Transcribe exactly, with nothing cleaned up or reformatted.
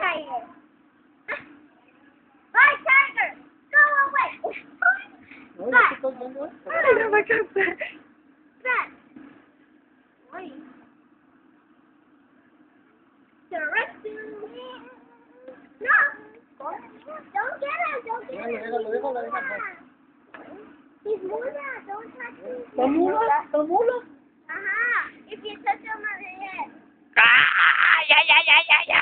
tiger. Bye, tiger. Go away. Back. Ay, no me cansé. Back. Wait. The rest of me. No. Don't get him. Don't get him. He's Mula. Don't touch him. Tomula, Tomula. Uh-huh. If you touch him on the head. Ah, yeah, yeah, yeah, yeah, yeah.